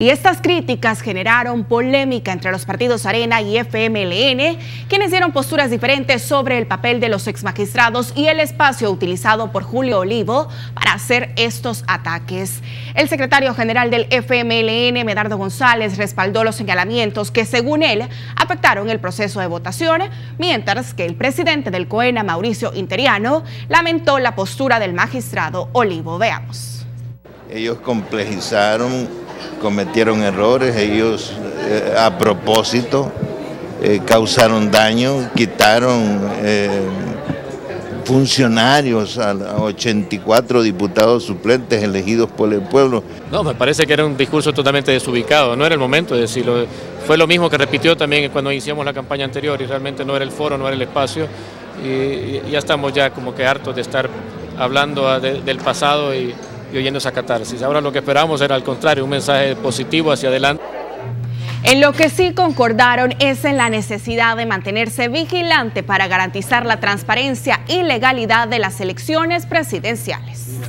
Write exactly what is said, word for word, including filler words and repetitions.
Y estas críticas generaron polémica entre los partidos Arena y F M L N, quienes dieron posturas diferentes sobre el papel de los exmagistrados y el espacio utilizado por Julio Olivo para hacer estos ataques. El secretario general del F M L N, Medardo González, respaldó los señalamientos que, según él, afectaron el proceso de votación, mientras que el presidente del COENA, Mauricio Interiano, lamentó la postura del magistrado Olivo. Veamos. Ellos complejizaron, cometieron errores, ellos eh, a propósito eh, causaron daño, quitaron eh, funcionarios a ochenta y cuatro diputados suplentes elegidos por el pueblo. No, me parece que era un discurso totalmente desubicado, no era el momento de decirlo. Fue lo mismo que repitió también cuando iniciamos la campaña anterior y realmente no era el foro, no era el espacio y, y ya estamos ya como que hartos de estar hablando de, del pasado y y oyendo esa catarsis. Ahora lo que esperamos era al contrario, un mensaje positivo hacia adelante. En lo que sí concordaron es en la necesidad de mantenerse vigilante para garantizar la transparencia y legalidad de las elecciones presidenciales.